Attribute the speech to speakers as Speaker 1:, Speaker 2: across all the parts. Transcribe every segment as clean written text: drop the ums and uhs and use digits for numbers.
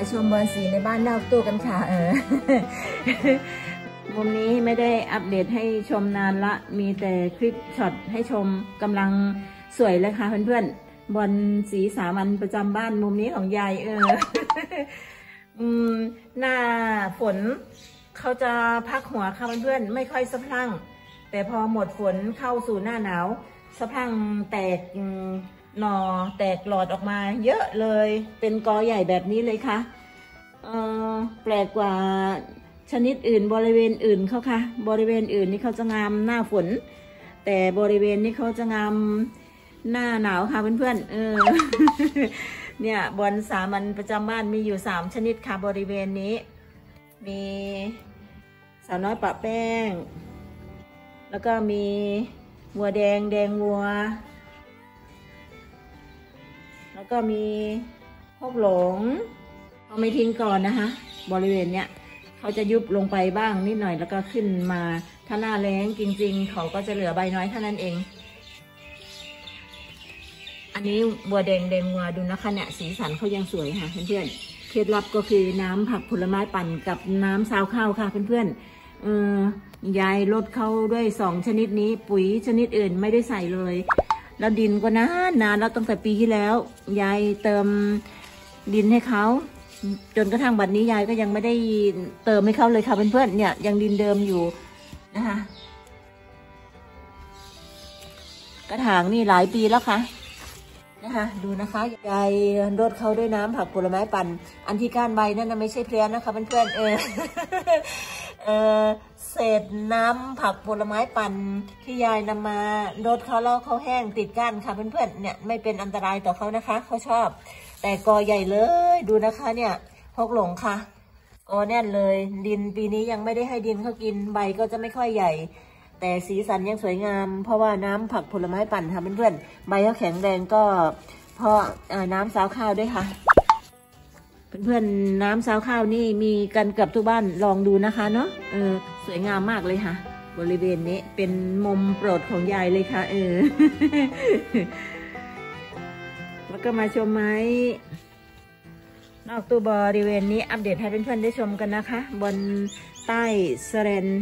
Speaker 1: ชมบอลสีในบ้านนอกตู้กันค่ะมุมนี้ไม่ได้อัปเดตให้ชมนานละมีแต่คลิปช็อตให้ชมกำลังสวยเลยค่ะเพื่อนๆบอลสีสามัญประจำบ้านมุมนี้ของยายหน้าฝนเขาจะพักหัวค่ะเพื่อนๆไม่ค่อยสะพรั่งแต่พอหมดฝนเข้าสู่หน้าหนาวสะพรั่งแตกหน่อแตกหลอดออกมาเยอะเลยเป็นกอใหญ่แบบนี้เลยค่ะแปลกกว่าชนิดอื่นบริเวณอื่นเขาค่ะบริเวณอื่นนี่เขาจะงามหน้าฝนแต่บริเวณนี้เขาจะงามหน้าหนาวค่ะเพื่อนๆเนี่ยบอลสามัญประจำบ้านมีอยู่3ชนิดค่ะบริเวณนี้มีสาวน้อยปะแป้งแล้วก็มีวัวแดงแดงวัวแล้วก็มีพวกหลงเขาไม่ทิ้งก่อนนะคะบริเวณเนี้ยเขาจะยุบลงไปบ้างนิดหน่อยแล้วก็ขึ้นมาถ้าหน้าแล้งจริงๆเขาก็จะเหลือใบน้อยเท่านั้นเองอันนี้บัวแดงแดงวัวดูนะคะเนี่ยสีสันเขายังสวยค่ะเพื่อนๆเคล็ดลับก็คือน้ำผักผลไม้ปั่นกับน้ำซาวข้าวค่ะเพื่อนๆยายลดเขาด้วย2ชนิดนี้ปุ๋ยชนิดอื่นไม่ได้ใส่เลยแล้วดินก็นานแล้วตั้งแต่ปีที่แล้วยายเติมดินให้เขาจนกระทั่งบัดนี้ยายก็ยังไม่ได้เติมให้เขาเลยค่ะเพื่อนๆเนี่ยยังดินเดิมอยู่นะคะกระถางนี่หลายปีแล้วค่ะนะคะดูนะคะยายรดเขาด้วยน้ำผักผลไม้ปั่นอันที่ก้านใบนั่นนะไม่ใช่เพลี้ยนะคะเพื่อนๆเศษน้ำผักผลไม้ปั่นที่ยายนำมารดเขาแล้วเขาแห้งติดก้านค่ะเพื่อนๆเนี่ยไม่เป็นอันตรายต่อเขานะคะเขาชอบแต่กอใหญ่เลยดูนะคะเนี่ยพกหลงค่ะกอแน่นเลยดินปีนี้ยังไม่ได้ให้ดินเขากินใบก็จะไม่ค่อยใหญ่แต่สีสันยังสวยงามเพราะว่าน้ำผักผลไม้ปั่นค่ะเพื่อนๆใบเขาแข็งแรงก็เพราะน้ำซาวข้าวด้วยค่ะเพื่อนๆน้ำซาวข้าวนี่มีกันเกือบทุกบ้านลองดูนะคะเนาะสวยงามมากเลยค่ะบริเวณนี้เป็นมุมโปรดของยายเลยค่ะแล้วก็มาชมไม้นอกตู้บริเวณนี้อัปเดตให้เพื่อนๆได้ชมกันนะคะบนใต้สแรน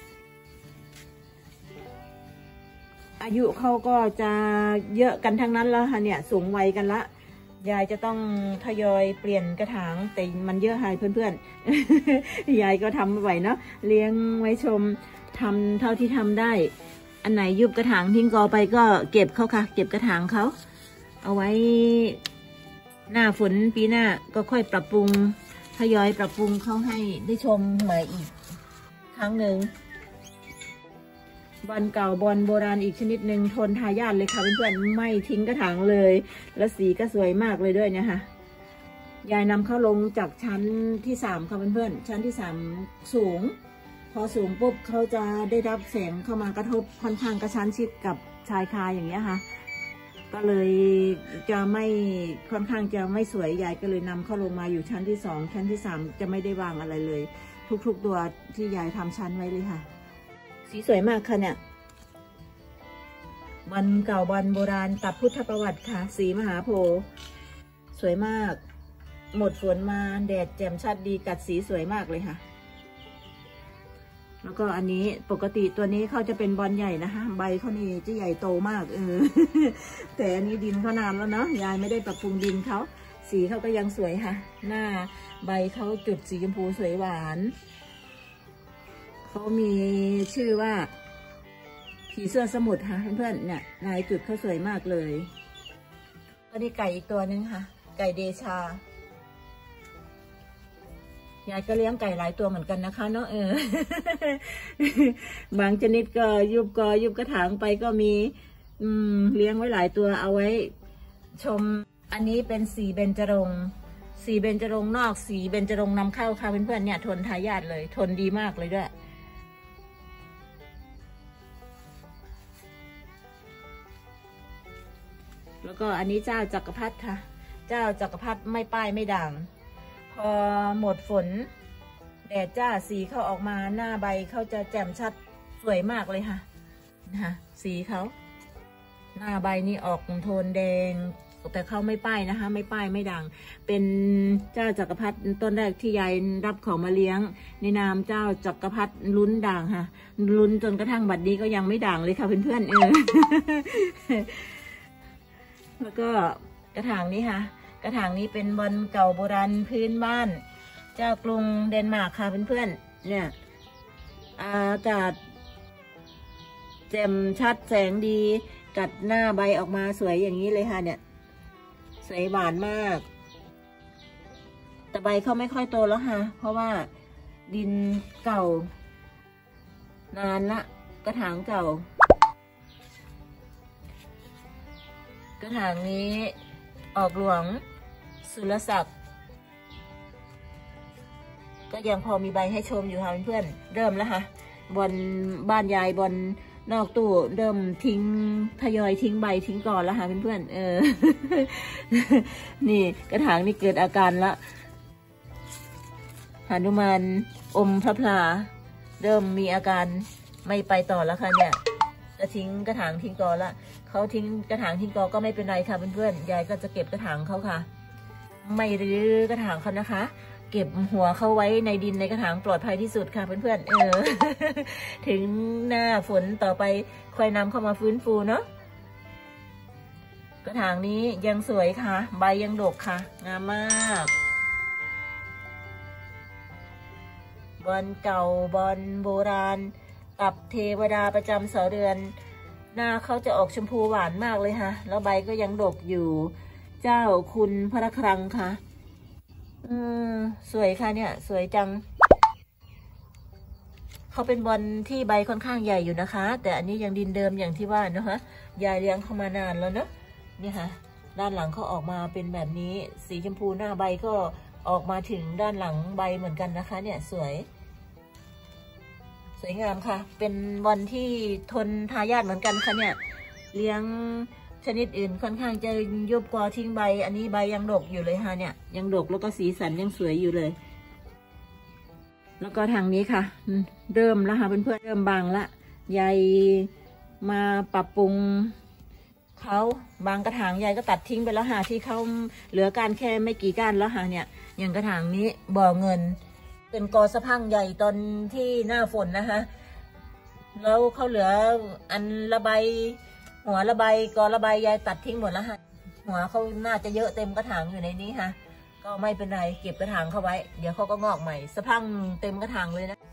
Speaker 1: อายุเขาก็จะเยอะกันทั้งนั้นแล้วค่ะเนี่ยสูงวัยกันละยายจะต้องทยอยเปลี่ยนกระถางแต่มันเยอะหายเพื่อนๆ ยายก็ทำไม่ไหวเนาะเลี้ยงไว้ชมทำเท่าที่ทำได้อันไหนยุบกระถางทิ้งกอไปก็เก็บเขาค่ะเก็บกระถางเขาเอาไว้หน้าฝนปีหน้าก็ค่อยปรับปรุงทยอยปรับปรุงเขาให้ได้ชมใหม่อีกครั้งหนึ่งบอลเก่าบอลโบราณอีกชนิดหนึ่งทนทายาทเลยค่ะเพื่อนๆไม่ทิ้งกระถางเลยแล้วสีก็สวยมากเลยด้วยนะคะยายนำเขาลงจากชั้นที่3ค่ะเพื่อนๆชั้นที่3สูงพอสูงปุ๊บเขาจะได้รับแสงเข้ามากระทบค่อนข้างกระชั้นชิดกับชายคาอย่างเงี้ยค่ะก็เลยจะไม่ค่อนข้างจะไม่สวยยายก็เลยนำเข้าลงมาอยู่ชั้นที่2ชั้นที่3จะไม่ได้วางอะไรเลยทุกๆตัวที่ยายทำชั้นไว้เลยค่ะสีสวยมากค่ะเนี่ยบอลเก่าบอลโบราณตับพุทธประวัติค่ะสีมหาโพธิ์สวยมากหมดฝนมาแดดแจ่มชัดดีกัดสีสวยมากเลยค่ะแล้วก็อันนี้ปกติตัวนี้เขาจะเป็นบอลใหญ่นะคะใบเขานี่จะใหญ่โตมากแต่อันนี้ดินเขานานแล้วเนาะยายไม่ได้ปรับปรุงดินเขาสีเขาก็ยังสวยค่ะหน้าใบเขาจุดสีชมพูสวยหวานเขามีชื่อว่าผีเสื้อสมุทรค่ะเพื่อนๆเนี่ยลายจุดเขาสวยมากเลยก็นี่ไก่อีกตัวนึงค่ะไก่เดชายายก็เลี้ยงไก่หลายตัวเหมือนกันนะคะเนาะบางชนิดก็ยุบกระถางไปก็มีเลี้ยงไว้หลายตัวเอาไว้ชมอันนี้เป็นสีเบญจรงค์สีเบญจรงค์นอกสีเบญจรงค์นำเข้าค่ะเพื่อนๆเนี่ยทนทายาทเลยทนดีมากเลยด้วยแล้วก็อันนี้เจ้าจักรพรรดิค่ะเจ้าจักรพรรดิไม่ป้ายไม่ด่างพอหมดฝนแดดจ้าสีเขาออกมาหน้าใบเขาจะแจ่มชัดสวยมากเลยค่ะนะคะสีเขาหน้าใบนี่ออกโทนแดงแต่เขาไม่ป้ายนะคะไม่ป้ายไม่ดังเป็นเจ้าจักรพรรดิต้นแรกที่ยายรับของมาเลี้ยงในนามเจ้าจักรพรรดิลุ้นด่างค่ะลุ้นจนกระทั่งบัดนี้ก็ยังไม่ด่างเลยค่ะเพื่อนๆแล้วก็กระถางนี้ค่ะกระถางนี้เป็นบอลเก่าโบราณพื้นบ้านเจ้ากรุงเดนมาร์กค่ะเพื่อนๆเนี่ยอากาศแจ่มชัดแสงดีกัดหน้าใบออกมาสวยอย่างนี้เลยค่ะเนี่ยสวยหวานมากแต่ใบเขาไม่ค่อยโตแล้วค่ะเพราะว่าดินเก่านานละกระถางเก่ากระถางนี้ออกหลวงสุรศักดิ์ก็ยังพอมีใบให้ชมอยู่ค่ะเพื่อนๆเริ่มแล้วค่ะบนบ้านยายบนนอกตู้เริ่มทิ้งทยอยทิ้งใบทิ้งก่อนแล้วค่ะเพื่อนๆนี่กระถางนี่เกิดอาการละหนุมานอมพระพลาเริ่มมีอาการไม่ไปต่อแล้วค่ะเนี่ยจะทิ้งกระถางทิ้งก่อนละเขาทิ้งกระถางทิ้งก่อนก็ไม่เป็นไรค่ะเพื่อนๆยายก็จะเก็บกระถางเขาค่ะไม่รื้อกระถางเขานะคะเก็บหัวเขาไว้ในดินในกระถางปลอดภัยที่สุดค่ะเพื่อนๆถึงหน้าฝนต่อไปค่อยนำเข้ามาฟื้นฟูเนาะกระถางนี้ยังสวยค่ะใบยังดกค่ะงามมากบอลเก่าบอลโบราณกับเทวดาประจำเสาเรือนหน้าเขาจะออกชมพูหวานมากเลยค่ะแล้วใบก็ยังดกอยู่เจ้าคุณพระครังค่ะสวยค่ะเนี่ยสวยจังเขาเป็นบอลที่ใบค่อนข้างใหญ่อยู่นะคะแต่อันนี้ยังดินเดิมอย่างที่ว่านะคะยายเลี้ยงเขามานานแล้วเนาะนี่ค่ะด้านหลังเขาออกมาเป็นแบบนี้สีชมพูหน้าใบก็ออกมาถึงด้านหลังใบเหมือนกันนะคะเนี่ยสวยงามค่ะเป็นบอลที่ทนทายาทเหมือนกันค่ะเนี่ยเลี้ยงชนิดอื่นค่อนข้างจะยุบกว่าทิ้งใบอันนี้ใบยังดกอยู่เลยค่ะเนี่ยยังดกแล้วก็สีสันยังสวยอยู่เลยแล้วก็ทางนี้ค่ะเริ่มแล้วค่ะเพื่อนๆเริ่มบางละยายมาปรับปรุงเขาบางกระถางยายก็ตัดทิ้งไปแล้วค่ะที่เขาเหลือการแค่ไม่กี่ก้านแล้วค่ะเนี่ยอย่างกระถางนี้บ่อเงินเป็นกอสะพังใหญ่ตอนที่หน้าฝนนะคะแล้วเขาเหลืออันระบายหัวระบายกอระบายยายตัดทิ้งหมดแล้วค่ะหัวเขาน่าจะเยอะเต็มกระถางอยู่ในนี้ค่ะก็ไม่เป็นไรเก็บกระถางเข้าไว้เดี๋ยวเขาก็งอกใหม่สะพังเต็มกระถางเลยนะ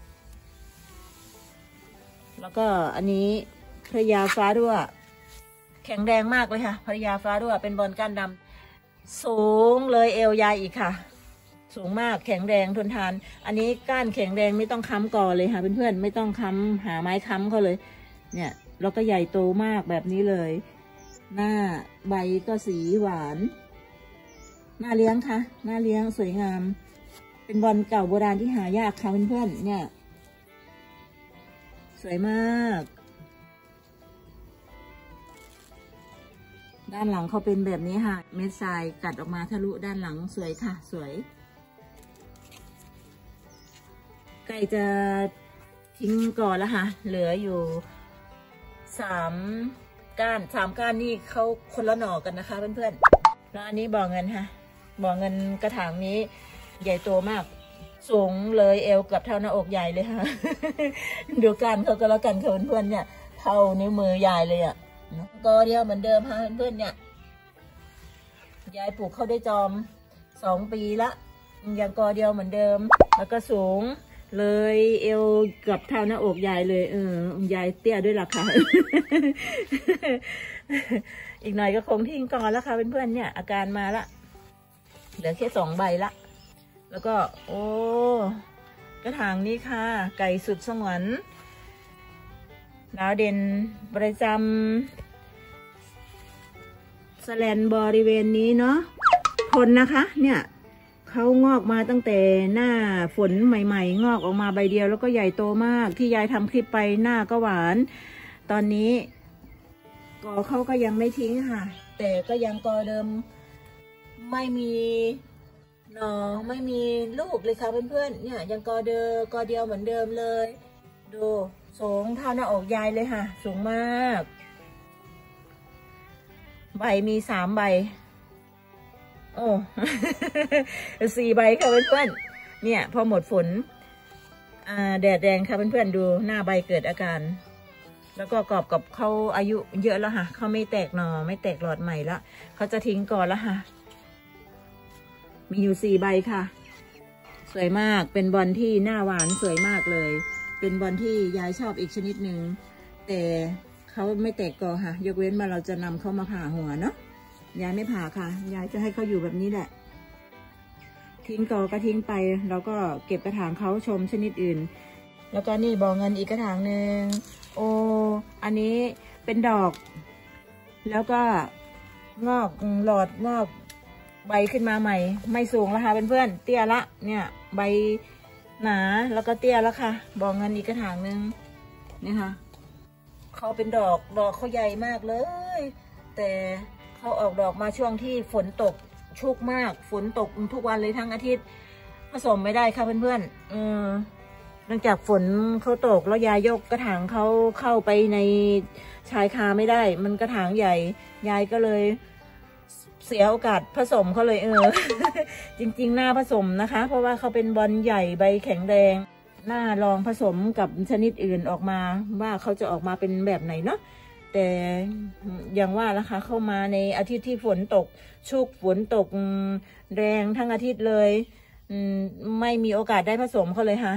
Speaker 1: แล้วก็อันนี้พระยาฟ้ารั่วแข็งแรงมากเลยค่ะพระยาฟ้ารั่วเป็นบอลก้านดำสูงเลยเอวยายอีกค่ะสูงมากแข็งแรงทนทานอันนี้ก้านแข็งแรงไม่ต้องค้ำกอเลยค่ะเพื่อนๆไม่ต้องค้ำหาไม้ค้ำเขาเลยเนี่ยแล้วก็ใหญ่โตมากแบบนี้เลยหน้าใบก็สีหวานน่าเลี้ยงค่ะน่าเลี้ยงสวยงามเป็นบอลเก่าโบราณที่หายากค่ะเพื่อนๆเนี่ยสวยมากด้านหลังเขาเป็นแบบนี้ค่ะเม็ดทรายกัดออกมาทะลุด้านหลังสวยค่ะสวยใกล้จะทิ้งก่อนแล้วค่ะเหลืออยู่3 ก้านนี่เขาคนละหน่อกันนะคะเพื่อนๆแล้วอันนี้บ่อเงินค่ะบ่อเงินกระถางนี้ใหญ่โตมากสูงเลยเอวกับเท่าหน้าอกใหญ่เลยค่ะ ดูกันเขาก็แล้วกันค่ะเพื่อนๆเนี่ยเท่านิ้วมือใหญ่เลยอ่ะกอเดียวเหมือนเดิมค่ะเพื่อนๆเนี่ยยายปลูกเข้าได้จอม2 ปีละยังกอเดียวเหมือนเดิมแล้วก็สูงเลยเอวกับเท่าหน้าอกยายเลยยายเตี้ยด้วยล่ะค่ะ อีกหน่อยก็คงทิ้งก่อนแล้วค่ะเพื่อนๆเนี่ยอาการมาละเหลือแค่2 ใบละแล้วก็โอ้กระถางนี้ค่ะไก่สุดสงวนดาวเด่นประจำสแลนบริเวณนี้เนาะทนนะคะเนี่ยเขางอกมาตั้งแต่หน้าฝนใหม่ๆงอกออกมาใบเดียวแล้วก็ใหญ่โตมากที่ยายทำคลิปไปหน้าก็หวานตอนนี้กอเขาก็ยังไม่ทิ้งค่ะแต่ก็ยังกอเดิมไม่มีหน่อไม่มีลูกเลยค่ะเพื่อนๆเนี่ยยังกอเดียวเหมือนเดิมเลยดูสูงเท่าหน้าอกยายเลยค่ะสูงมากใบมี3 ใบโอ้ 4 ใบค่ะเพื่อนๆเนี่ยพอหมดฝนแดดแรงค่ะเพื่อนๆดูหน้าใบเกิดอาการแล้วก็กรอบกับเขาอายุเยอะแล้วค่ะเขาไม่แตกหน่อไม่แตกหลอดใหม่ละเขาจะทิ้งก่อนแล้วค่ะมีอยู่4 ใบค่ะสวยมากเป็นบอลที่หน้าหวานสวยมากเลยเป็นบอลที่ยายชอบอีกชนิดหนึ่งแต่เขาไม่แตกกอค่ะยกเว้นมาเราจะนำเขามาผ่าหัวเนาะยายไม่ผ่าค่ะยายจะให้เขาอยู่แบบนี้แหละทิ้งกอก็ทิ้งไปแล้วก็เก็บกระถางเขาชมชนิดอื่นแล้วก็นี่บอเงินอีกกระถางหนึ่งโอ้อันนี้เป็นดอกแล้วก็งอกหลอดงอกใบขึ้นมาใหม่ไม่สูงแล้วค่ะเพื่อนๆเตี้ยละเนี่ยใบหนาแล้วก็เตี้ยแล้วค่ะบอเงินอีกกระถางหนึ่งนี่ค่ะเขาเป็นดอกเขาใหญ่มากเลยแต่เขาออกดอกมาช่วงที่ฝนตกชุกมากฝนตกทุกวันเลยทั้งอาทิตย์ผสมไม่ได้ค่ะเพื่อนๆเนื่องจากฝนเขาตกแล้วยายยกกระถางเขาเข้าไปในชายคาไม่ได้มันกระถางใหญ่ยายก็เลยเสียโอกาสผสมเขาเลย จริงๆหน้าผสมนะคะเพราะว่าเขาเป็นบอลใหญ่ใบแข็งแรงหน้าลองผสมกับชนิดอื่นออกมาว่าเขาจะออกมาเป็นแบบไหนเนาะแต่อย่างว่านะคะเข้ามาในอาทิตย์ที่ฝนตกชุกฝนตกแรงทั้งอาทิตย์เลยไม่มีโอกาสได้ผสมเขาเลยค่ะ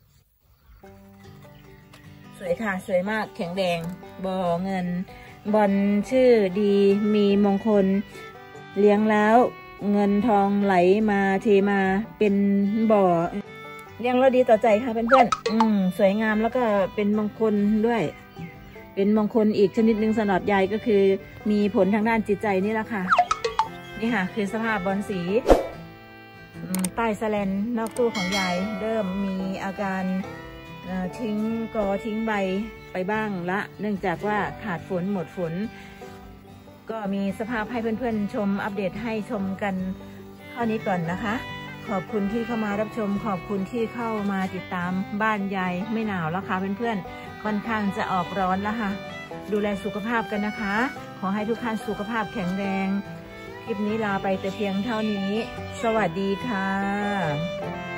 Speaker 1: สวยค่ะสวยมากแข็งแรงบอเงินบอลชื่อดีมีมงคลเลี้ยงแล้วเงินทองไหลมาเทมาเป็นบ่อเลี้ยงแล้วดีต่อใจค่ะเพื่อนๆสวยงามแล้วก็เป็นมงคลด้วยเป็นมงคลอีกชนิดหนึ่งสำหรับยายก็คือมีผลทางด้านจิตใจนี่แหละค่ะนี่ค่ะคือสภาพบอลสีใต้แสแลนนอกตู้ของยายเริ่มมีอาการทิ้งกอทิ้งใบไปบ้างละเนื่องจากว่าขาดฝนหมดฝนก็มีสภาพให้เพื่อนๆชมอัปเดตให้ชมกันเท่านี้ก่อนนะคะขอบคุณที่เข้ามารับชมขอบคุณที่เข้ามาติดตามบ้านยายไม่หนาวแล้วค่ะเพื่อนๆค่อนข้างจะออกร้อนแล้วค่ะดูแลสุขภาพกันนะคะขอให้ทุกท่านสุขภาพแข็งแรงคลิปนี้ลาไปแต่เพียงเท่านี้สวัสดีค่ะ